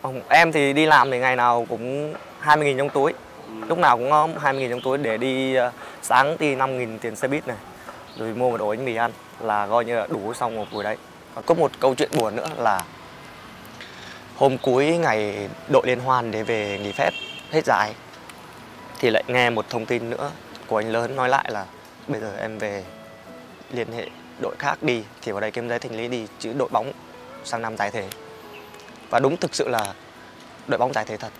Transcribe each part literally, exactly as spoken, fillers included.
Không, em thì đi làm thì ngày nào cũng hai mươi nghìn trong túi. Ừ. Lúc nào cũng có hai mươi nghìn trong túi để đi uh, sáng thì năm nghìn tiền xe buýt này. Rồi mua một ổ bánh mì ăn là coi như là đủ xong một buổi đấy. Và có một câu chuyện buồn nữa là hôm cuối ngày đội liên hoan để về nghỉ phép hết giải thì lại nghe một thông tin nữa của anh lớn nói lại là bây giờ em về liên hệ đội khác đi thì vào đây kiếm giấy thành lý đi chứ đội bóng sang năm giải thể. Và đúng thực sự là đội bóng giải thể thật.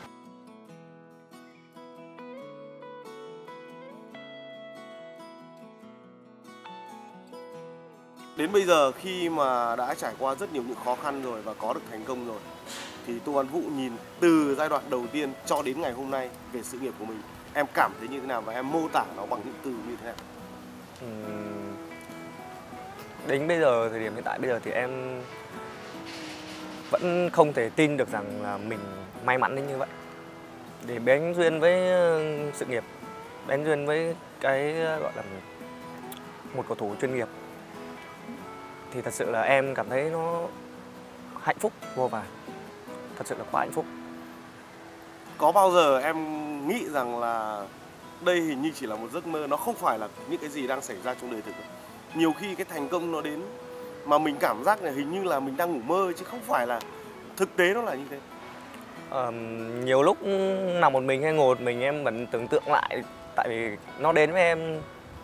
Đến bây giờ khi mà đã trải qua rất nhiều những khó khăn rồi và có được thành công rồi thì Tô Văn Vũ nhìn từ giai đoạn đầu tiên cho đến ngày hôm nay về sự nghiệp của mình, em cảm thấy như thế nào và em mô tả nó bằng những từ như thế nào? Uhm, đến bây giờ, thời điểm hiện tại bây giờ thì em vẫn không thể tin được rằng là mình may mắn đến như vậy. Để bén duyên với sự nghiệp, bén duyên với cái gọi là một cầu thủ chuyên nghiệp thì thật sự là em cảm thấy nó hạnh phúc vô vàn. Thật sự là quá hạnh phúc. Có bao giờ em nghĩ rằng là đây hình như chỉ là một giấc mơ, nó không phải là những cái gì đang xảy ra trong đời thực? Nhiều khi cái thành công nó đến mà mình cảm giác là hình như là mình đang ngủ mơ chứ không phải là thực tế nó là như thế. Ờ, nhiều lúc nằm một mình hay ngồi một mình em vẫn tưởng tượng lại, tại vì nó đến với em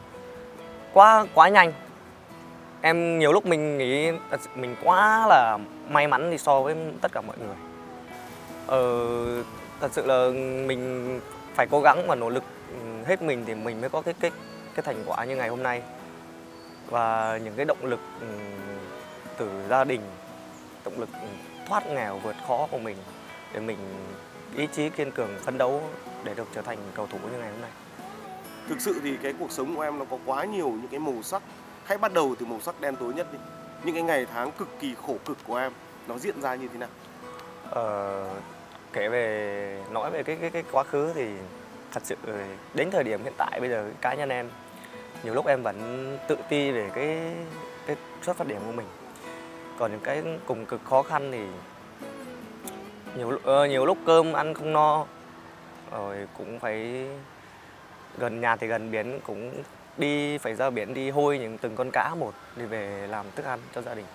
quá quá nhanh. Em nhiều lúc mình nghĩ mình quá là may mắn thì so với tất cả mọi người. Ờ, thật sự là mình phải cố gắng và nỗ lực hết mình thì mình mới có cái cái cái thành quả như ngày hôm nay. Và những cái động lực từ gia đình, động lực thoát nghèo vượt khó của mình để mình ý chí kiên cường phấn đấu để được trở thành cầu thủ như ngày hôm nay. Thực sự thì cái cuộc sống của em nó có quá nhiều những cái màu sắc. Hãy bắt đầu từ màu sắc đen tối nhất đi. Những cái ngày tháng cực kỳ khổ cực của em nó diễn ra như thế nào? Ờ, kể về nói về cái cái cái quá khứ thì thật sự đến thời điểm hiện tại bây giờ cá nhân em nhiều lúc em vẫn tự ti về cái cái xuất phát điểm của mình. Còn những cái cùng cực khó khăn thì nhiều uh, nhiều lúc cơm ăn không no, rồi cũng phải gần nhà thì gần biển, cũng đi phải ra biển đi hôi những từng con cá một đi về làm thức ăn cho gia đình.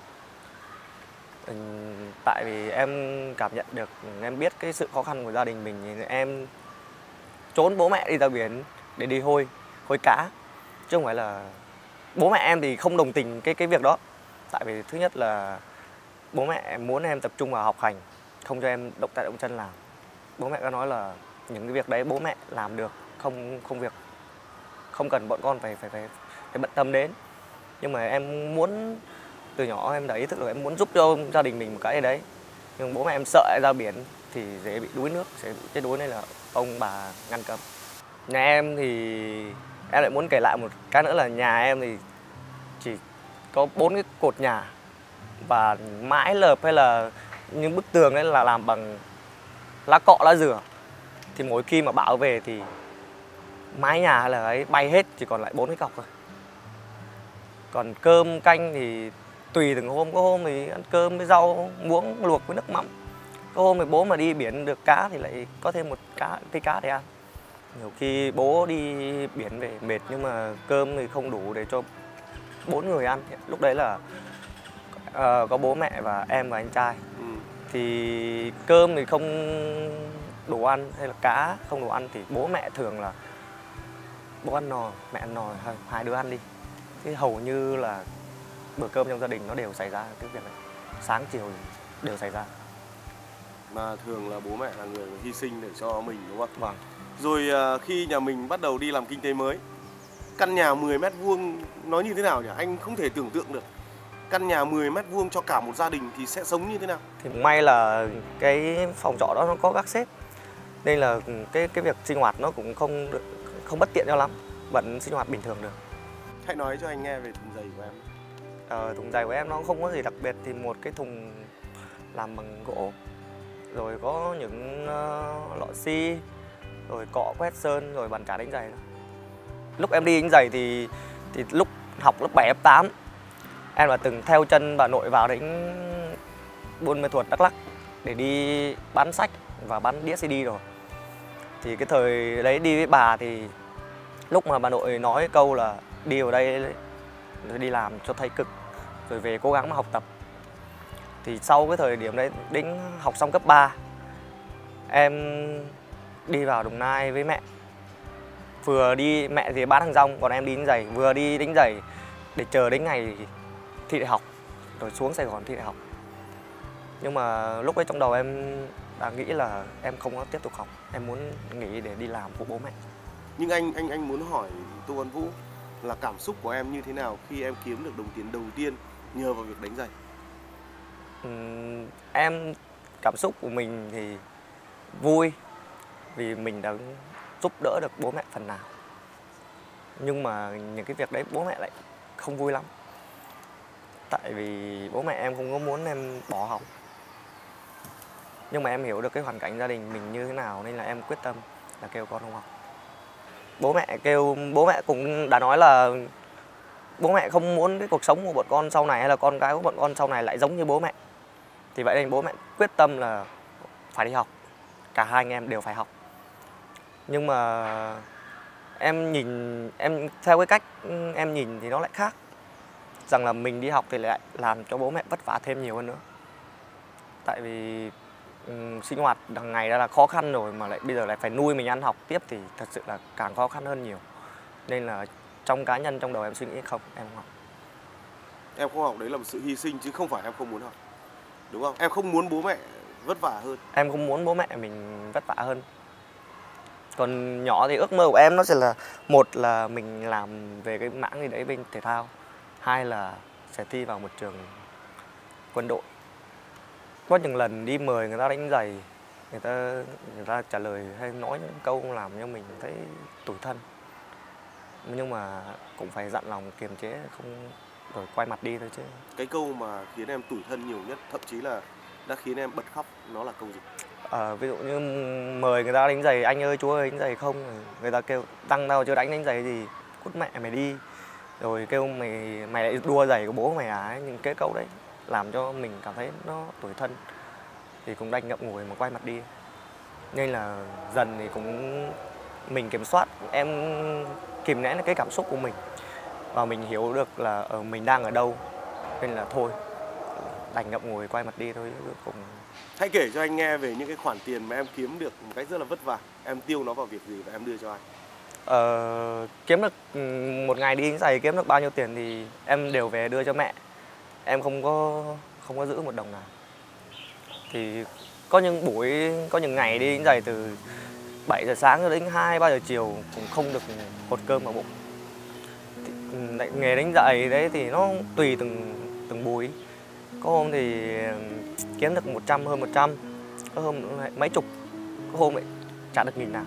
Ừ, tại vì em cảm nhận được, em biết cái sự khó khăn của gia đình mình thì em trốn bố mẹ đi ra biển để đi hôi hôi cá, chứ không phải là bố mẹ em thì không đồng tình cái cái việc đó. Tại vì thứ nhất là bố mẹ muốn em tập trung vào học hành, không cho em động tay động chân làm. Bố mẹ có nói là những cái việc đấy bố mẹ làm được, không không việc không cần bọn con phải phải phải phải bận tâm đến. Nhưng mà em muốn từ nhỏ em đã ý thức được em muốn giúp cho gia đình mình một cái gì đấy. Nhưng bố mẹ em sợ ra biển thì dễ bị đuối nước, sẽ bị chết đuối, nên là ông bà ngăn cấm. Nhà em thì em lại muốn kể lại một cái nữa là nhà em thì chỉ có bốn cái cột nhà và mái lợp hay là những bức tường đấy là làm bằng lá cọ, lá dừa. Thì mỗi khi mà bão về thì mái nhà hay là ấy bay hết, chỉ còn lại bốn cái cọc thôi. Còn cơm canh thì tùy từng hôm, có hôm thì ăn cơm với rau muống luộc với nước mắm, có hôm thì bố mà đi biển được cá thì lại có thêm một cá cái cá để ăn. Nhiều khi bố đi biển về mệt nhưng mà cơm thì không đủ để cho bốn người ăn. Lúc đấy là uh, có bố mẹ và em và anh trai. Ừ. Thì cơm thì không đủ ăn hay là cá không đủ ăn thì bố mẹ thường là bố ăn nò, mẹ ăn nò, hai đứa ăn đi. Thế hầu như là bữa cơm trong gia đình nó đều xảy ra cái việc này, sáng chiều đều xảy ra. Mà thường là bố mẹ là người hy sinh để cho mình, đúng không? Vâng. Rồi khi nhà mình bắt đầu đi làm kinh tế mới, căn nhà mười mét vuông nó như thế nào nhỉ? Anh không thể tưởng tượng được. Căn nhà mười mét vuông cho cả một gia đình thì sẽ sống như thế nào? Thì may là cái phòng trọ đó nó có gác xếp, nên là cái cái việc sinh hoạt nó cũng không được, không bất tiện cho lắm, vẫn sinh hoạt bình thường được. Hãy nói cho anh nghe về thùng giày của em. Ờ, thùng giày của em nó không có gì đặc biệt, thì một cái thùng làm bằng gỗ, rồi có những uh, lọ xi, rồi cọ quét sơn, rồi bàn chải đánh giày. Lúc em đi đánh giày thì thì lúc học lớp bảy, lớp tám em là từng theo chân bà nội vào đánh Buôn Mê Thuột, Đắk Lắk để đi bán sách và bán đĩa xê đê rồi. Thì cái thời đấy đi với bà thì lúc mà bà nội nói câu là đi vào đây rồi đi làm cho thấy cực rồi về cố gắng mà học tập, thì sau cái thời điểm đấy đến học xong cấp ba, em đi vào Đồng Nai với mẹ. Vừa đi, mẹ thì bán hàng rong còn em đi đánh giày, vừa đi đánh giày để chờ đến ngày thi đại học rồi xuống Sài Gòn thi đại học. Nhưng mà lúc ấy trong đầu em đã nghĩ là em không có tiếp tục học, em muốn nghỉ để đi làm phụ bố mẹ. Nhưng anh anh anh muốn hỏi Tô Văn Vũ là cảm xúc của em như thế nào khi em kiếm được đồng tiền đầu tiên nhờ vào việc đánh giày? Uhm, em cảm xúc của mình thì vui vì mình đã giúp đỡ được bố mẹ phần nào. Nhưng mà những cái việc đấy bố mẹ lại không vui lắm. Tại vì bố mẹ em không có muốn em bỏ học. Nhưng mà em hiểu được cái hoàn cảnh gia đình mình như thế nào nên là em quyết tâm là kêu con không học. Bố mẹ kêu, bố mẹ cũng đã nói là bố mẹ không muốn cái cuộc sống của bọn con sau này hay là con cái của bọn con sau này lại giống như bố mẹ. Thì vậy nên bố mẹ quyết tâm là phải đi học. Cả hai anh em đều phải học. Nhưng mà em nhìn, em theo cái cách em nhìn thì nó lại khác. Rằng là mình đi học thì lại làm cho bố mẹ vất vả thêm nhiều hơn nữa. Tại vì um, sinh hoạt hàng ngày đã là khó khăn rồi mà lại bây giờ lại phải nuôi mình ăn học tiếp thì thật sự là càng khó khăn hơn nhiều. Nên là trong cá nhân trong đầu em suy nghĩ không, em không học. Em không học đấy là một sự hy sinh chứ không phải em không muốn học. Đúng không? Em không muốn bố mẹ vất vả hơn. Em không muốn bố mẹ mình vất vả hơn. Còn nhỏ thì ước mơ của em nó sẽ là một là mình làm về cái mảng gì đấy bên thể thao, hai là sẽ thi vào một trường quân đội. Có những lần đi mời người ta đánh giày, người ta người ta trả lời hay nói những câu làm cho mình thấy tủi thân. Nhưng mà cũng phải dặn lòng kiềm chế không rồi quay mặt đi thôi chứ. Cái câu mà khiến em tủi thân nhiều nhất, thậm chí là đã khiến em bật khóc, nó là câu gì? Ờ, ví dụ như mời người ta đánh giày, anh ơi chú ơi đánh giày không, người ta kêu tăng tao chưa đánh đánh giày gì, cút mẹ mày đi. Rồi kêu mày mày lại đua giày của bố mày à, những cái câu đấy làm cho mình cảm thấy nó tủi thân. Thì cũng đành ngậm ngùi mà quay mặt đi. Nên là dần thì cũng mình kiểm soát, em kìm nén cái cảm xúc của mình. Và mình hiểu được là ở mình đang ở đâu. Nên là thôi, đành ngậm ngùi quay mặt đi thôi. Cũng... Hãy kể cho anh nghe về những cái khoản tiền mà em kiếm được một cách rất là vất vả. Em tiêu nó vào việc gì và em đưa cho ai? Ờ, kiếm được một ngày đi đánh giày kiếm được bao nhiêu tiền thì em đều về đưa cho mẹ. Em không có không có giữ một đồng nào. Thì có những buổi, có những ngày đi đánh giày từ bảy giờ sáng cho đến hai ba giờ chiều cũng không được hột cơm vào bụng. Thì, nghề đánh giày đấy thì nó tùy từng từng buổi. Có hôm thì kiếm được một trăm, hơn một trăm, có hôm mấy chục, có hôm lại chả được nghìn nào.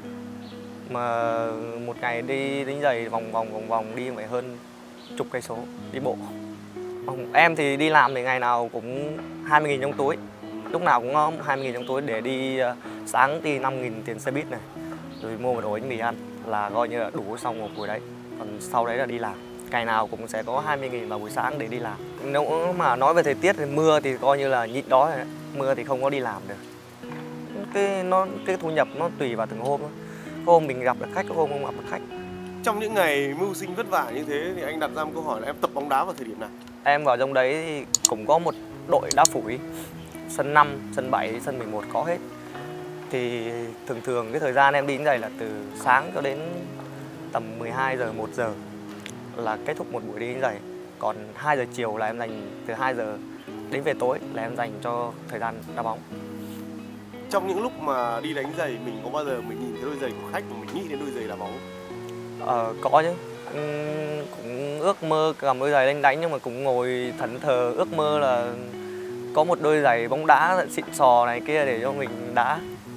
Mà một ngày đi đánh giày vòng vòng vòng vòng đi phải hơn chục cây số đi bộ. Em thì đi làm thì ngày nào cũng hai mươi nghìn trong túi. Lúc nào cũng có hai mươi nghìn trong túi để đi sáng thì năm nghìn tiền xe buýt này. Rồi mua một ổ bánh mì ăn là coi như là đủ xong một buổi đấy. Còn sau đấy là đi làm. Ngày nào cũng sẽ có hai mươi nghìn vào buổi sáng để đi làm. Nếu mà nói về thời tiết thì mưa thì coi như là nhịn đói rồi. Mưa thì không có đi làm được. Cái, nó, cái thu nhập nó tùy vào từng hôm đó. Có hôm mình gặp được khách, có hôm không gặp được khách. Trong những ngày mưu sinh vất vả như thế thì anh đặt ra một câu hỏi là em tập bóng đá vào thời điểm nào? Em vào trong đấy thì cũng có một đội đá phủi. Sân năm, sân bảy, sân mười một có hết. Thì thường thường cái thời gian em đi đến đây là từ sáng cho đến tầm mười hai giờ, một giờ là kết thúc một buổi đi đến giày. Còn hai giờ chiều là em dành, từ hai giờ đến về tối là em dành cho thời gian đá bóng. Trong những lúc mà đi đánh giày mình có bao giờ mình nhìn thấy đôi giày của khách mà mình nghĩ đến đôi giày đá bóng? Ờ, có chứ. Uhm, cũng ước mơ cầm đôi giày đánh đánh nhưng mà cũng ngồi thẫn thờ ước mơ là có một đôi giày bóng đá xịn sò này kia để cho mình đá.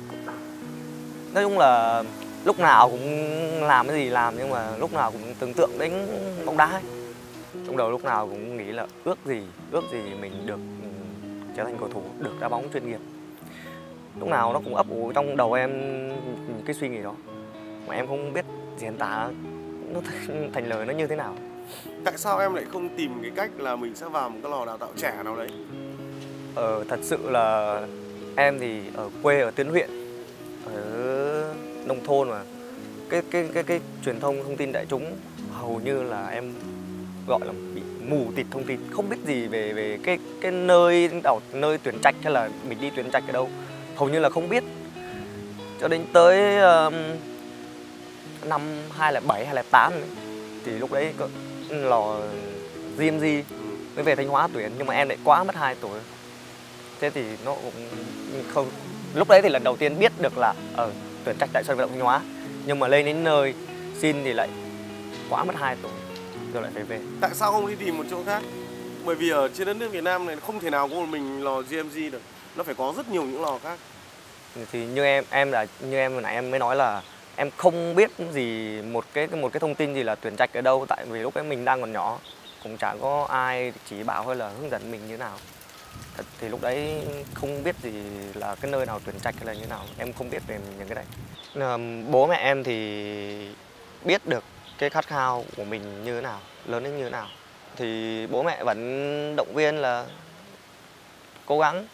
Nói chung là lúc nào cũng làm cái gì làm nhưng mà lúc nào cũng tưởng tượng đến bóng đá ấy. Trong đầu lúc nào cũng nghĩ là ước gì, ước gì mình được trở thành cầu thủ, được đá bóng chuyên nghiệp. Lúc nào nó cũng ấp ủ trong đầu em cái suy nghĩ đó. Mà em không biết diễn tả nó thành lời nó như thế nào. Tại sao em lại không tìm cái cách là mình sẽ vào một cái lò đào tạo trẻ nào đấy? Ờ, thật sự là Em thì ở quê ở Tuyến huyện, ở nông thôn mà cái cái cái cái truyền thông thông tin đại chúng hầu như là em gọi là bị mù tịt thông tin, không biết gì về về cái cái nơi đảo nơi tuyển trạch hay là mình đi tuyển trạch ở đâu, hầu như là không biết. Cho đến tới um, năm hai không không bảy hai không không tám thì lúc đấy có lò giê em giê mới về Thanh Hóa tuyển, nhưng mà em lại quá mất hai tuổi. Thế thì nó cũng không, lúc đấy thì lần đầu tiên biết được là ở tuyển trạch tại sân vận động Thanh Hóa, nhưng mà lên đến nơi xin thì lại quá mất hai tuổi rồi lại phải về. Tại sao không đi tìm một chỗ khác? Bởi vì ở trên đất nước Việt Nam này không thể nào có một mình lò giê em giê được, nó phải có rất nhiều những lò khác. Thì như em em là như em hồi nãy em mới nói là em không biết gì một cái một cái thông tin gì là tuyển trạch ở đâu, tại vì lúc ấy mình đang còn nhỏ, cũng chẳng có ai chỉ bảo hay là hướng dẫn mình như thế nào. Thật thì lúc đấy không biết gì là cái nơi nào tuyển trạch hay là như thế nào, em không biết về những cái này. Bố mẹ em thì biết được cái khát khao của mình như thế nào, lớn đến như thế nào, thì bố mẹ vẫn động viên là cố gắng.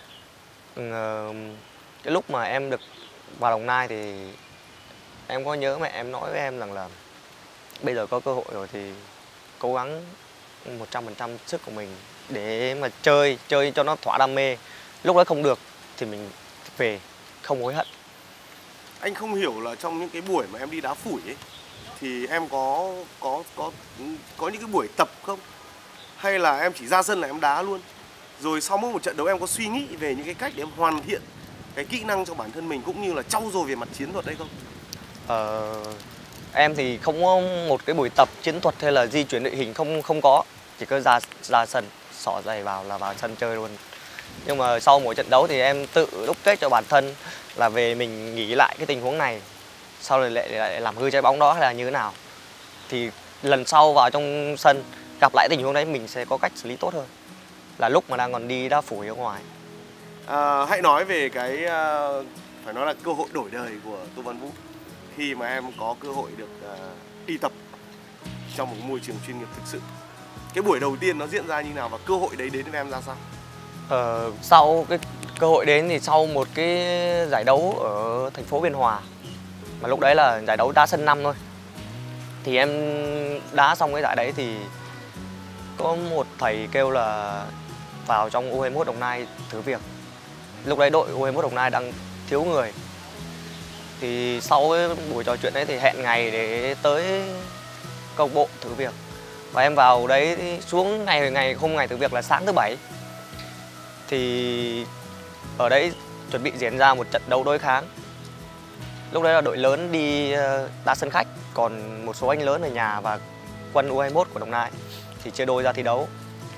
Cái lúc mà em được vào Đồng Nai thì em có nhớ mẹ em nói với em rằng là bây giờ có cơ hội rồi thì cố gắng một trăm phần trăm sức của mình để mà chơi, chơi cho nó thỏa đam mê. Lúc đó không được thì mình về, không hối hận. Anh không hiểu là trong những cái buổi mà em đi đá phủi ấy, thì em có có có có những cái buổi tập không? Hay là em chỉ ra sân là em đá luôn? Rồi sau mỗi một trận đấu em có suy nghĩ về những cái cách để em hoàn thiện cái kỹ năng cho bản thân mình cũng như là trau dồi về mặt chiến thuật đấy không? Ờ, em thì không có một cái buổi tập chiến thuật hay là di chuyển đội hình, không không có, chỉ cứ ra ra sân xỏ giày vào là vào sân chơi luôn. Nhưng mà sau mỗi trận đấu thì em tự đúc kết cho bản thân là về mình nghĩ lại cái tình huống này, sau rồi lại, lại làm hư trái bóng đó hay là như thế nào, thì lần sau vào trong sân gặp lại tình huống đấy mình sẽ có cách xử lý tốt hơn là lúc mà đang còn đi đá phủi ở ngoài. À, hãy nói về cái uh, phải nói là cơ hội đổi đời của Tô Văn Vũ khi mà em có cơ hội được uh, đi tập trong một môi trường chuyên nghiệp thực sự. Cái buổi đầu tiên nó diễn ra như nào và cơ hội đấy đến với em ra sao? Ờ, sau cái cơ hội đến thì sau một cái giải đấu ở thành phố Biên Hòa, mà lúc đấy là giải đấu đá sân năm thôi, thì em đá xong cái giải đấy thì có một thầy kêu là vào trong u hai mốt Đồng Nai thử việc. Lúc đấy đội u hai mốt Đồng Nai đang thiếu người, thì sau cái buổi trò chuyện đấy thì hẹn ngày để tới câu lạc bộ thử việc. Và em vào đấy xuống ngày ngày hôm ngày thử việc là sáng thứ bảy, thì ở đấy chuẩn bị diễn ra một trận đấu đối kháng. Lúc đấy là đội lớn đi đá sân khách, còn một số anh lớn ở nhà và quân u hai mốt của Đồng Nai thì chia đôi ra thi đấu.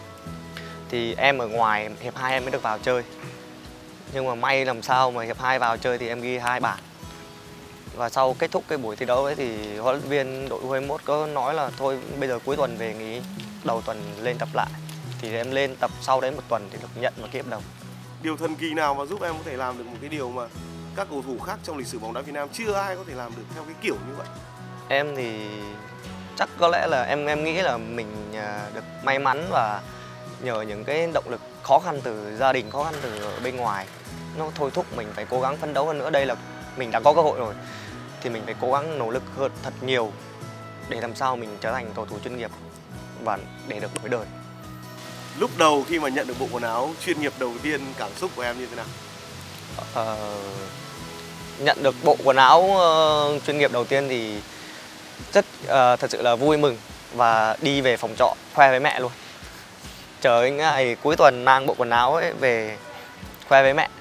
Thì em ở ngoài hiệp hai em mới được vào chơi, nhưng mà may làm sao mà hiệp hai vào chơi thì em ghi hai bàn. Và sau kết thúc cái buổi thi đấu ấy thì huấn luyện viên đội u hai mốt có nói là thôi bây giờ cuối tuần về nghỉ, đầu tuần lên tập lại. Thì em lên tập sau đấy một tuần thì được nhận vào ký hợp đồng. Điều thần kỳ nào mà giúp em có thể làm được một cái điều mà các cầu thủ khác trong lịch sử bóng đá Việt Nam chưa ai có thể làm được theo cái kiểu như vậy? Em thì chắc có lẽ là em em nghĩ là mình được may mắn và nhờ những cái động lực khó khăn từ gia đình, khó khăn từ ở bên ngoài, nó thôi thúc mình phải cố gắng phấn đấu hơn nữa. Đây là mình đã có cơ hội rồi thì mình phải cố gắng nỗ lực hơn thật nhiều để làm sao mình trở thành cầu thủ chuyên nghiệp và để được đổi đời. Lúc đầu khi mà nhận được bộ quần áo chuyên nghiệp đầu tiên, cảm xúc của em như thế nào? Ờ, nhận được bộ quần áo uh, chuyên nghiệp đầu tiên thì rất uh, thật sự là vui mừng và đi về phòng trọ khoe với mẹ luôn. Chờ ngày cuối tuần mang bộ quần áo ấy về khoe với mẹ.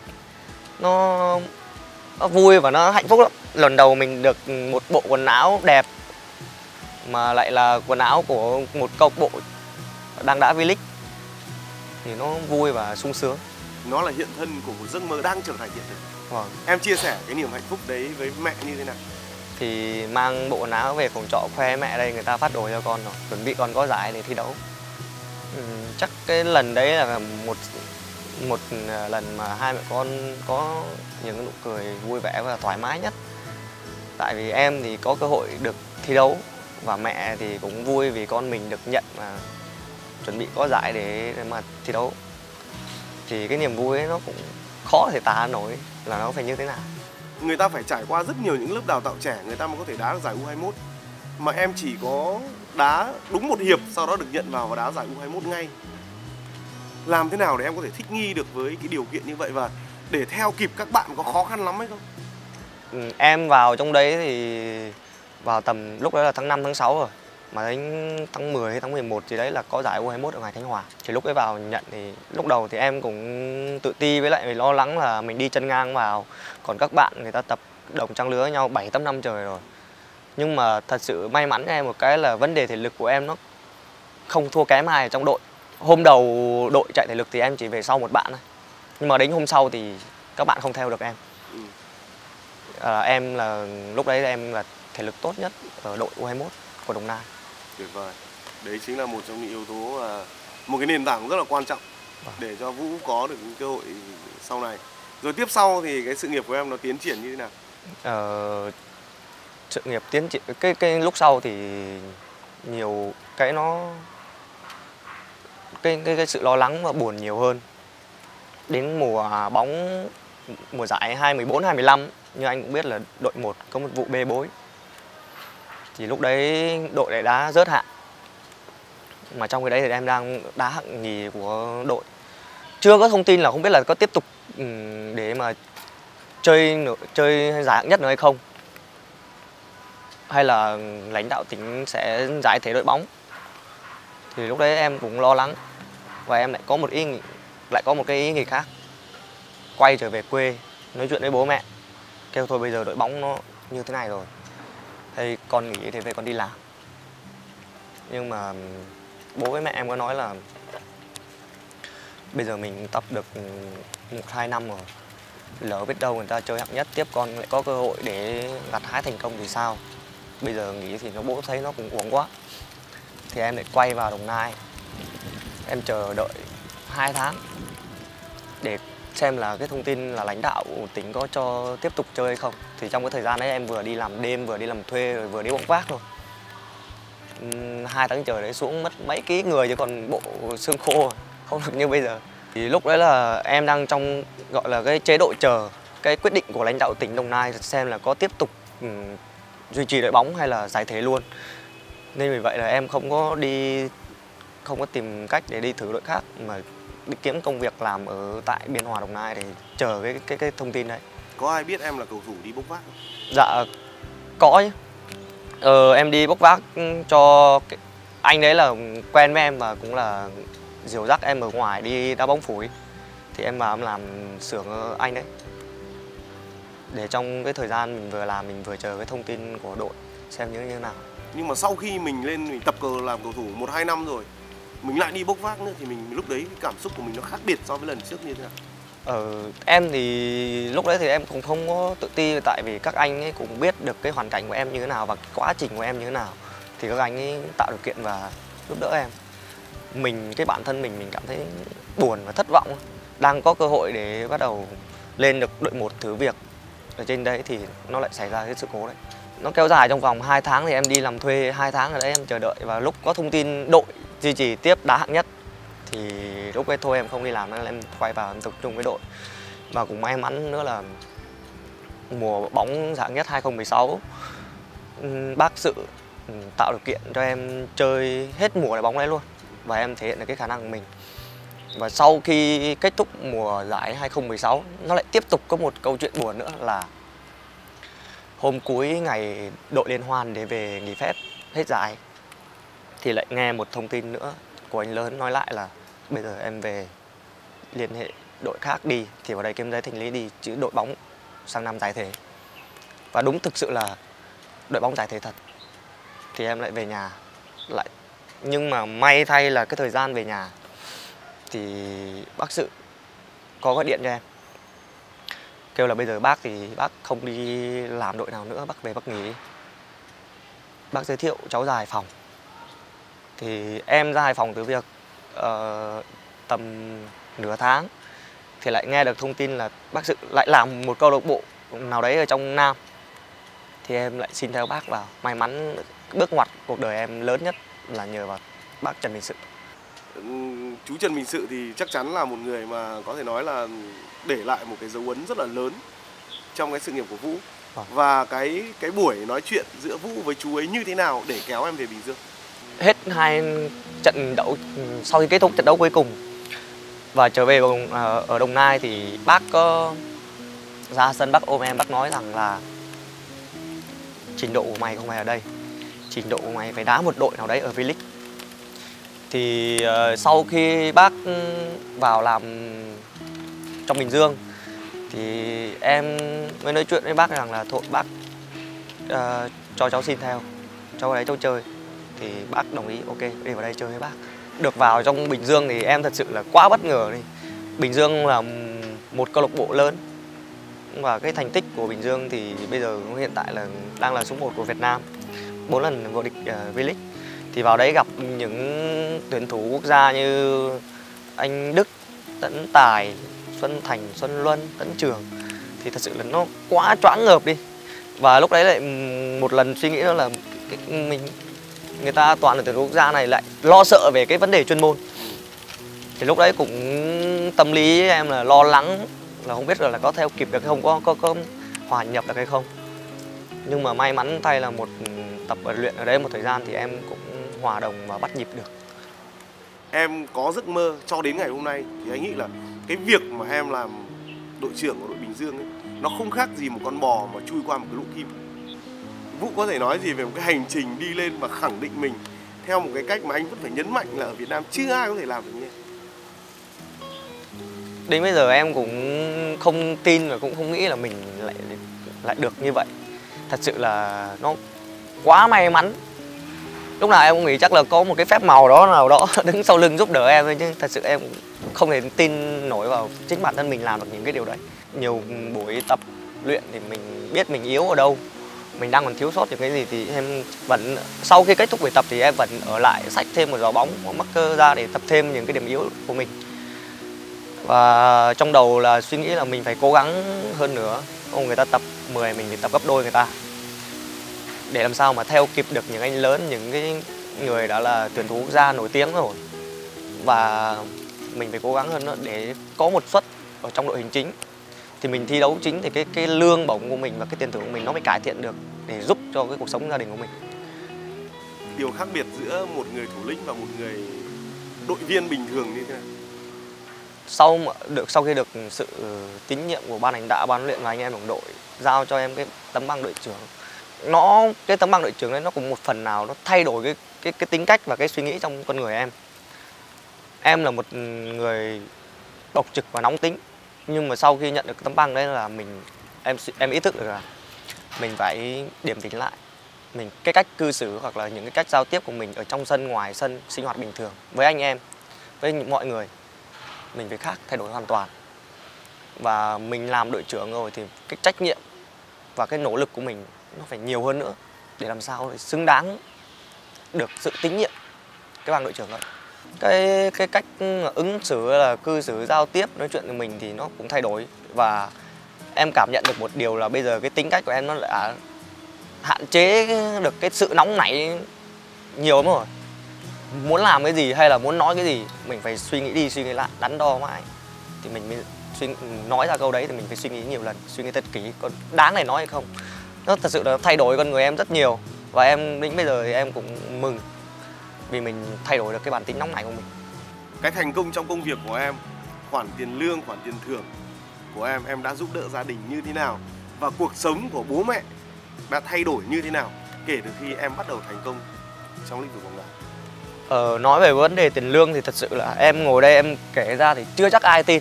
Nó, nó vui và nó hạnh phúc lắm. Lần đầu mình được một bộ quần áo đẹp mà lại là quần áo của một câu lạc bộ đang đá V-League thì nó vui và sung sướng. Nó là hiện thân của một giấc mơ đang trở thành hiện thực. Vâng. Em chia sẻ cái niềm hạnh phúc đấy với mẹ như thế nào? Thì mang bộ quần áo về phòng trọ khoe mẹ đây, người ta phát đồ cho con rồi, chuẩn bị con có giải để thi đấu. Ừ, chắc cái lần đấy là một một lần mà hai mẹ con có những nụ cười vui vẻ và thoải mái nhất. Tại vì em thì có cơ hội được thi đấu và mẹ thì cũng vui vì con mình được nhận và chuẩn bị có giải để, để mà thi đấu. Thì cái niềm vui ấy nó cũng khó khó thể tả nổi là nó phải như thế nào. Người ta phải trải qua rất nhiều những lớp đào tạo trẻ người ta mới có thể đá được giải U hai mốt. Mà em chỉ có đá đúng một hiệp, sau đó được nhận vào và đá giải U hai mốt ngay. Làm thế nào để em có thể thích nghi được với cái điều kiện như vậy, và để theo kịp các bạn có khó khăn lắm hay không? Ừ, em vào trong đấy thì vào tầm lúc đấy là tháng năm, tháng sáu rồi. Mà đến tháng mười hay tháng mười một thì đấy là có giải U hai mốt ở ngoài Khánh Hòa. Thì lúc ấy vào nhận thì lúc đầu thì em cũng tự ti, với lại lo lắng là mình đi chân ngang vào. Còn các bạn người ta tập đồng trang lứa với nhau bảy tám năm trời rồi. Nhưng mà thật sự may mắn cho em một cái là vấn đề thể lực của em nó không thua kém ai ở trong đội. Hôm đầu đội chạy thể lực thì em chỉ về sau một bạn thôi. Nhưng mà đến hôm sau thì các bạn không theo được em. Ừ. À, em là lúc đấy em là thể lực tốt nhất ở đội U hai mốt của Đồng Nai. Tuyệt vời. Đấy chính là một trong những yếu tố và một cái nền tảng rất là quan trọng để cho Vũ có được những cơ hội sau này. Rồi tiếp sau thì cái sự nghiệp của em nó tiến triển như thế nào? Ờ, sự nghiệp tiến triển cái cái lúc sau thì nhiều cái nó cái cái, cái sự lo lắng và buồn nhiều hơn. Đến mùa bóng mùa giải hai mười bốn hai mười lăm như anh cũng biết là đội một có một vụ bê bối. Thì lúc đấy đội lại đá rớt hạng. Mà trong cái đấy thì em đang đá hạng nhì của đội. Chưa có thông tin là không biết là có tiếp tục để mà chơi chơi giải hạng nhất nữa hay không, hay là lãnh đạo tỉnh sẽ giải thể đội bóng. Thì lúc đấy em cũng lo lắng và em lại có một ý lại có một cái ý nghĩ khác, quay trở về quê nói chuyện với bố mẹ, kêu thôi bây giờ đội bóng nó như thế này rồi, thì con nghỉ thì về con đi làm. Nhưng mà bố với mẹ em có nói là bây giờ mình tập được một hai năm rồi, lỡ biết đâu người ta chơi hạng nhất tiếp con lại có cơ hội để gặt hái thành công thì sao, bây giờ nghỉ thì nó bố thấy nó cũng uổng quá. Thì em lại quay vào Đồng Nai, em chờ đợi hai tháng để xem là cái thông tin là lãnh đạo tỉnh có cho tiếp tục chơi hay không. Thì trong cái thời gian đấy em vừa đi làm đêm, vừa đi làm thuê, rồi vừa đi bốc vác thôi. Uhm, hai tháng trời đấy xuống mất mấy ký người chứ còn bộ xương khô, không được như bây giờ. Thì lúc đấy là em đang trong gọi là cái chế độ chờ cái quyết định của lãnh đạo tỉnh Đồng Nai xem là có tiếp tục um, duy trì đội bóng hay là giải thể luôn. Nên vì vậy là em không có đi không có tìm cách để đi thử đội khác, mà đi kiếm công việc làm ở tại Biên Hòa, Đồng Nai để chờ cái cái cái thông tin đấy. Có ai biết em là cầu thủ đi bốc vác không? Dạ có chứ. Ờ, em đi bốc vác cho cái anh đấy là quen với em và cũng là dìu dắt em ở ngoài đi đá bóng phủi. Thì em vào em làm xưởng anh đấy. Để trong cái thời gian mình vừa làm mình vừa chờ cái thông tin của đội xem như thế nào. Nhưng mà sau khi mình lên mình tập cờ làm cầu thủ một hai năm rồi, mình lại đi bốc vác nữa thì mình lúc đấy cái cảm xúc của mình nó khác biệt so với lần trước như thế nào? Ờ, em thì lúc đấy thì em cũng không có tự ti, tại vì các anh ấy cũng biết được cái hoàn cảnh của em như thế nào và quá trình của em như thế nào. Thì các anh ấy tạo điều kiện và giúp đỡ em. Mình, cái bản thân mình, mình cảm thấy buồn và thất vọng. Đang có cơ hội để bắt đầu lên được đội một thử việc ở trên đấy thì nó lại xảy ra cái sự cố đấy. Nó kéo dài trong vòng hai tháng thì em đi làm thuê hai tháng ở đấy em chờ đợi, và lúc có thông tin đội duy trì tiếp đá hạng nhất thì lúc ấy thôi em không đi làm nữa, em quay vào em tập trung với đội. Và cũng may mắn nữa là mùa bóng hạng nhất hai không một sáu bác Sự tạo điều kiện cho em chơi hết mùa đá bóng đấy luôn và em thể hiện được cái khả năng của mình. Và sau khi kết thúc mùa giải hai không một sáu nó lại tiếp tục có một câu chuyện buồn nữa là hôm cuối ngày đội liên hoan để về nghỉ phép hết giải thì lại nghe một thông tin nữa của anh lớn nói lại là bây giờ em về liên hệ đội khác đi, thì vào đây kiếm giấy thành lý đi chứ đội bóng sang năm giải thể. Và đúng thực sự là đội bóng giải thể thật. Thì em lại về nhà lại, nhưng mà may thay là cái thời gian về nhà thì bác Sự có gọi điện cho em kêu là bây giờ bác thì bác không đi làm đội nào nữa, bác về bác nghỉ. Bác giới thiệu cháu ra Hải Phòng. Thì em ra Hải Phòng từ việc uh, tầm nửa tháng thì lại nghe được thông tin là bác Sự lại làm một câu lạc bộ nào đấy ở trong Nam. Thì em lại xin theo bác vào. May mắn bước ngoặt cuộc đời em lớn nhất là nhờ vào bác Trần Đình Sự. ừm, chú Trần Bình Sự thì chắc chắn là một người mà có thể nói là để lại một cái dấu ấn rất là lớn trong cái sự nghiệp của Vũ. Vâng. Và cái cái buổi nói chuyện giữa Vũ với chú ấy như thế nào để kéo em về Bình Dương? Hết hai trận đấu, sau khi kết thúc trận đấu cuối cùng và trở về vào, ở Đồng Nai thì bác có ra sân, bác ôm em, bác nói rằng là trình độ của mày không phải ở đây, trình độ của mày phải đá một đội nào đấy ở V-League. Thì uh, sau khi bác vào làm trong Bình Dương thì em mới nói chuyện với bác rằng là thôi bác uh, cho cháu xin theo, cháu vào đấy cháu chơi. Thì bác đồng ý, ok đi vào đây chơi với bác. Được vào trong Bình Dương thì em thật sự là quá bất ngờ đi. Bình Dương là một câu lạc bộ lớn và cái thành tích của Bình Dương thì bây giờ hiện tại là đang là số một của Việt Nam, bốn lần vô địch uh, V-League. Thì vào đấy gặp những tuyển thủ quốc gia như anh Đức, Tấn Tài, Xuân Thành, Xuân Luân, Tấn Trường thì thật sự là nó quá choáng ngợp đi. Và lúc đấy lại một lần suy nghĩ đó là cái, mình người ta toàn là tuyển thủ quốc gia này lại lo sợ về cái vấn đề chuyên môn. Thì lúc đấy cũng tâm lý em là lo lắng là không biết là có theo kịp được hay không, có có có hòa nhập được hay không. Nhưng mà may mắn thay là một tập luyện ở đấy một thời gian thì em cũng hòa đồng và bắt nhịp được. Em có giấc mơ cho đến ngày hôm nay thì anh nghĩ là cái việc mà em làm đội trưởng của đội Bình Dương ấy, nó không khác gì một con bò mà chui qua một cái lỗ kim. Vũ có thể nói gì về một cái hành trình đi lên và khẳng định mình theo một cái cách mà anh vẫn phải nhấn mạnh là ở Việt Nam chưa ai có thể làm được như thế? Đến bây giờ em cũng không tin và cũng không nghĩ là mình lại lại được như vậy. Thật sự là nó quá may mắn. Lúc nào em cũng nghĩ chắc là có một cái phép màu đó nào đó đứng sau lưng giúp đỡ em thôi, chứ thật sự em không thể tin nổi vào chính bản thân mình làm được những cái điều đấy. Nhiều buổi tập luyện thì mình biết mình yếu ở đâu, mình đang còn thiếu sót những cái gì thì em vẫn sau khi kết thúc buổi tập thì em vẫn ở lại xách thêm một giỏ bóng, một marker ra để tập thêm những cái điểm yếu của mình. Và trong đầu là suy nghĩ là mình phải cố gắng hơn nữa. Ông người ta tập mười mình thì tập gấp đôi người ta, để làm sao mà theo kịp được những anh lớn, những cái người đã là tuyển thủ quốc gia nổi tiếng rồi. Và mình phải cố gắng hơn nữa để có một suất ở trong đội hình chính. Thì mình thi đấu chính thì cái cái lương bổng của mình và cái tiền thưởng của mình nó mới cải thiện được để giúp cho cái cuộc sống gia đình của mình. Điều khác biệt giữa một người thủ lĩnh và một người đội viên bình thường như thế nào? Sau được sau khi được sự tín nhiệm của ban lãnh đạo, ban huấn luyện và anh em đồng đội giao cho em cái tấm bằng đội trưởng, nó cái tấm bằng đội trưởng đấy nó cũng một phần nào nó thay đổi cái cái cái tính cách và cái suy nghĩ trong con người em. Em là một người bộc trực và nóng tính, nhưng mà sau khi nhận được tấm bằng đấy là mình em em ý thức được là mình phải điềm tĩnh lại, mình cái cách cư xử hoặc là những cái cách giao tiếp của mình ở trong sân, ngoài sân, sinh hoạt bình thường với anh em, với mọi người mình phải khác, thay đổi hoàn toàn. Và mình làm đội trưởng rồi thì cái trách nhiệm và cái nỗ lực của mình nó phải nhiều hơn nữa để làm sao để xứng đáng được sự tín nhiệm cái bằng đội trưởng ấy. Cái cái cách ứng xử là cư xử, giao tiếp, nói chuyện của mình thì nó cũng thay đổi. Và em cảm nhận được một điều là bây giờ cái tính cách của em nó đã hạn chế được cái sự nóng nảy nhiều lắm rồi. Muốn làm cái gì hay là muốn nói cái gì mình phải suy nghĩ đi suy nghĩ lại, đắn đo mãi thì mình mới suy nói ra câu đấy, thì mình phải suy nghĩ nhiều lần, suy nghĩ thật kỹ còn đáng để nói hay không. Nó thật sự là thay đổi con người em rất nhiều. Và em đến bây giờ thì em cũng mừng vì mình thay đổi được cái bản tính nóng nảy của mình. Cái thành công trong công việc của em, khoản tiền lương, khoản tiền thưởng của em, em đã giúp đỡ gia đình như thế nào? Và cuộc sống của bố mẹ đã thay đổi như thế nào kể từ khi em bắt đầu thành công trong lĩnh vực bóng đá? Ờ, nói về vấn đề tiền lương thì thật sự là em ngồi đây em kể ra thì chưa chắc ai tin.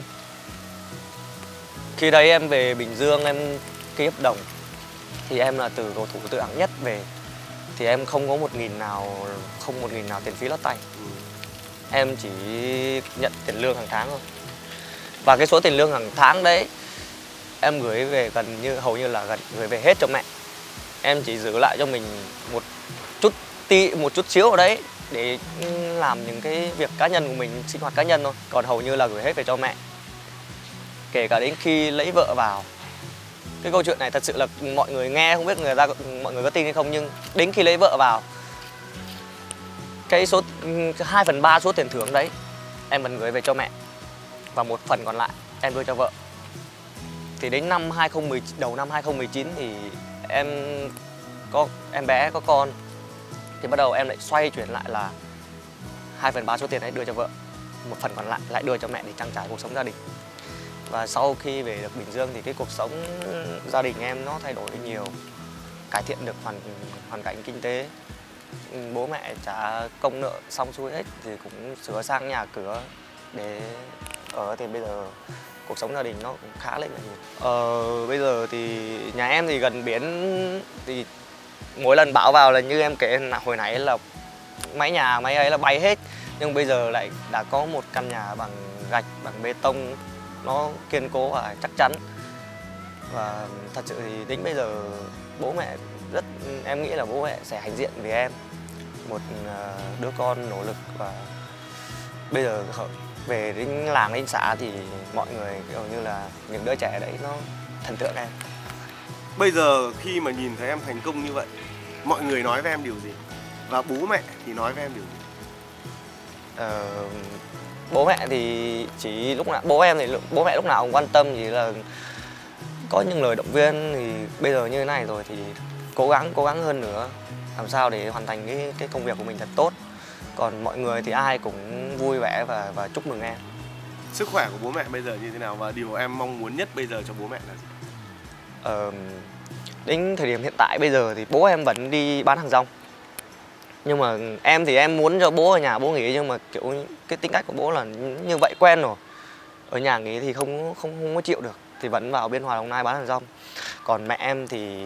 Khi đấy em về Bình Dương em ký hợp đồng thì em là từ cầu thủ tự hạng nhất về thì em không có một nghìn nào, không một nghìn nào tiền phí lót tay. Ừ. Em chỉ nhận tiền lương hàng tháng thôi. Và cái số tiền lương hàng tháng đấy em gửi về gần như hầu như là gần gửi về hết cho mẹ. Em chỉ giữ lại cho mình một chút tí một chút xíu ở đấy để làm những cái việc cá nhân của mình, sinh hoạt cá nhân thôi. Còn hầu như là gửi hết về cho mẹ. Kể cả đến khi lấy vợ vào. Cái câu chuyện này thật sự là mọi người nghe không biết người ta mọi người có tin hay không, nhưng đến khi lấy vợ vào cái số hai phần ba số tiền thưởng đấy em vẫn gửi về cho mẹ và một phần còn lại em đưa cho vợ. Thì đến năm hai không một không, đầu năm hai không một chín thì em có em bé có con, thì bắt đầu em lại xoay chuyển lại là hai phần ba số tiền ấy đưa cho vợ, một phần còn lại lại đưa cho mẹ để trang trải cuộc sống gia đình. Và sau khi về được Bình Dương thì cái cuộc sống gia đình em nó thay đổi nhiều, cải thiện được hoàn hoàn cảnh kinh tế. Bố mẹ trả công nợ xong xuôi hết thì cũng sửa sang nhà cửa để ở, thì bây giờ cuộc sống gia đình nó cũng khá lên nhiều. Ờ, bây giờ thì nhà em thì gần biển, thì mỗi lần bão vào là như em kể hồi nãy là mái nhà máy ấy là bay hết. Nhưng bây giờ lại đã có một căn nhà bằng gạch, bằng bê tông, nó kiên cố và chắc chắn. Và thật sự thì đến bây giờ bố mẹ rất, em nghĩ là bố mẹ sẽ hãnh diện vì em, một đứa con nỗ lực. Và bây giờ về đến làng đến xã thì mọi người kiểu như là những đứa trẻ đấy nó thần tượng em. Bây giờ khi mà nhìn thấy em thành công như vậy, mọi người nói với em điều gì? Và bố mẹ thì nói với em điều gì? Ờ, bố mẹ thì chỉ lúc nào bố em thì bố mẹ lúc nào cũng quan tâm, chỉ là có những lời động viên. Thì bây giờ như thế này rồi thì cố gắng cố gắng hơn nữa, làm sao để hoàn thành cái cái công việc của mình thật tốt. Còn mọi người thì ai cũng vui vẻ và và chúc mừng em. Sức khỏe của bố mẹ bây giờ như thế nào và điều em mong muốn nhất bây giờ cho bố mẹ là gì? Ờ, đến thời điểm hiện tại bây giờ thì bố em vẫn đi bán hàng rong. Nhưng mà em thì em muốn cho bố ở nhà bố nghỉ, nhưng mà kiểu cái tính cách của bố là như vậy quen rồi. Ở nhà nghỉ thì không không không có chịu được, thì vẫn vào Biên Hòa Đồng Nai bán hàng rong. Còn mẹ em thì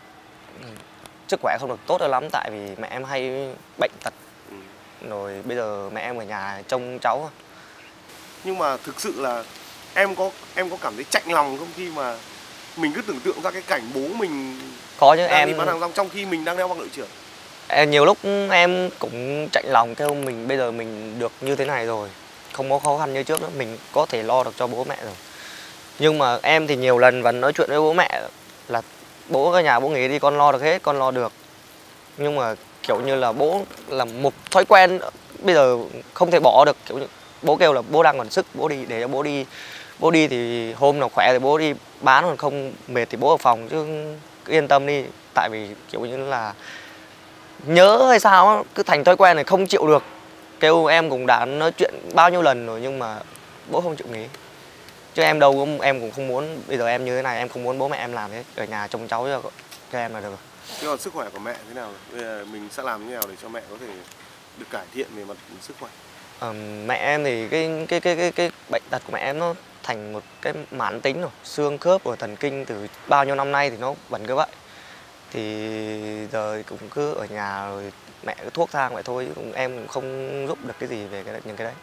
sức khỏe không được tốt cho lắm, tại vì mẹ em hay bệnh tật. Ừ. Rồi bây giờ mẹ em ở nhà trông cháu. Nhưng mà thực sự là em có em có cảm thấy chạnh lòng không khi mà mình cứ tưởng tượng ra cái cảnh bố mình có chứ, đang em đi bán hàng rong trong khi mình đang đeo bằng đội trưởng? Em, nhiều lúc em cũng chạnh lòng, kêu mình bây giờ mình được như thế này rồi, không có khó khăn như trước nữa, mình có thể lo được cho bố mẹ rồi. Nhưng mà em thì nhiều lần vẫn nói chuyện với bố mẹ là bố ở nhà bố nghỉ đi, con lo được hết, con lo được. Nhưng mà kiểu như là bố là một thói quen bây giờ không thể bỏ được, kiểu như bố kêu là bố đang còn sức, bố đi để cho bố đi. Bố đi thì hôm nào khỏe thì bố đi bán, còn không mệt thì bố ở phòng, chứ cứ yên tâm đi. Tại vì kiểu như là nhớ hay sao cứ thành thói quen này không chịu được. Kêu em cũng đã nói chuyện bao nhiêu lần rồi nhưng mà bố không chịu nghỉ. Chứ em đâu cũng em cũng không muốn, bây giờ em như thế này em không muốn bố mẹ em làm thế, ở nhà trông cháu cho, cho em là được. Chứ còn sức khỏe của mẹ thế nào? Bây giờ mình sẽ làm như nào để cho mẹ có thể được cải thiện về mặt sức khỏe? Ờ, mẹ em thì cái cái cái cái cái bệnh tật của mẹ em nó thành một cái mãn tính rồi, xương khớp và thần kinh từ bao nhiêu năm nay thì nó vẫn cứ vậy. Thì giờ cũng cứ ở nhà rồi mẹ cứ thuốc thang vậy thôi, chứ cũng em cũng không giúp được cái gì về cái những cái đấy.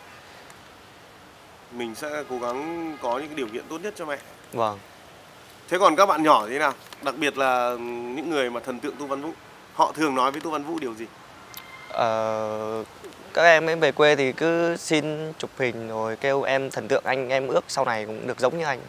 Mình sẽ cố gắng có những cái điều kiện tốt nhất cho mẹ. Vâng. Thế còn các bạn nhỏ thế nào? Đặc biệt là những người mà thần tượng Tô Văn Vũ, họ thường nói với Tô Văn Vũ điều gì? Ờ, các em ấy về quê thì cứ xin chụp hình rồi kêu em thần tượng anh, em ước sau này cũng được giống như anh.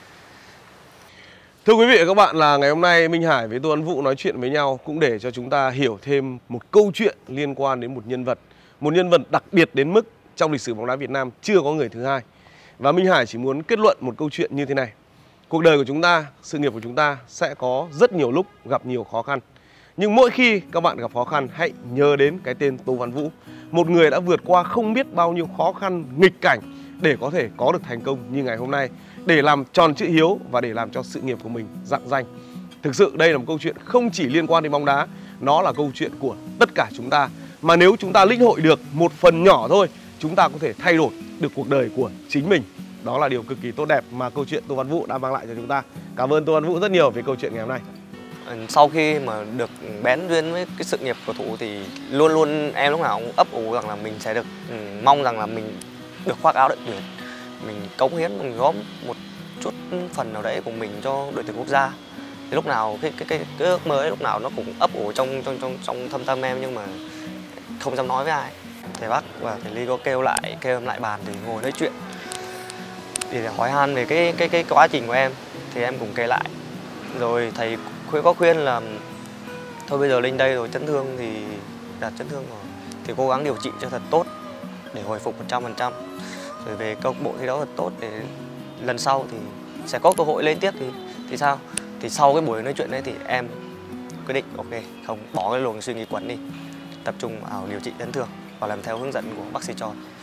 Thưa quý vị và các bạn, là ngày hôm nay Minh Hải với Tô Văn Vũ nói chuyện với nhau cũng để cho chúng ta hiểu thêm một câu chuyện liên quan đến một nhân vật. Một nhân vật đặc biệt đến mức trong lịch sử bóng đá Việt Nam chưa có người thứ hai. Và Minh Hải chỉ muốn kết luận một câu chuyện như thế này. Cuộc đời của chúng ta, sự nghiệp của chúng ta sẽ có rất nhiều lúc gặp nhiều khó khăn. Nhưng mỗi khi các bạn gặp khó khăn, hãy nhớ đến cái tên Tô Văn Vũ. Một người đã vượt qua không biết bao nhiêu khó khăn, nghịch cảnh để có thể có được thành công như ngày hôm nay, để làm tròn chữ hiếu và để làm cho sự nghiệp của mình rạng danh. Thực sự đây là một câu chuyện không chỉ liên quan đến bóng đá, nó là câu chuyện của tất cả chúng ta. Mà nếu chúng ta lĩnh hội được một phần nhỏ thôi, chúng ta có thể thay đổi được cuộc đời của chính mình. Đó là điều cực kỳ tốt đẹp mà câu chuyện Tô Văn Vũ đã mang lại cho chúng ta. Cảm ơn Tô Văn Vũ rất nhiều về câu chuyện ngày hôm nay. Sau khi mà được bén duyên với cái sự nghiệp cầu thủ thì luôn luôn em lúc nào cũng ấp ủ rằng là mình sẽ được um, mong rằng là mình được khoác áo đội tuyển, mình cống hiến, mình góp một chút phần nào đấy của mình cho đội tuyển quốc gia. Thì lúc nào cái cái cái, cái ước mơ ấy lúc nào nó cũng ấp ủ trong trong trong trong thâm tâm em, nhưng mà không dám nói với ai. Thầy Bắc và thầy Ly có kêu lại kêu em lại bàn thì ngồi nói chuyện để hỏi han về cái cái cái quá trình của em, thì em cũng kể lại. Rồi thầy có khuyên là thôi bây giờ lên đây rồi chấn thương thì đạt chấn thương rồi thì cố gắng điều trị cho thật tốt, để hồi phục một trăm phần trăm, rồi về câu lạc bộ thi đấu thật tốt để lần sau thì sẽ có cơ hội lên tiếp thì thì sao? Thì sau cái buổi nói chuyện đấy thì em quyết định ok, không, bỏ cái luồng suy nghĩ quẩn đi, tập trung vào điều trị chấn thương và làm theo hướng dẫn của bác sĩ Choi.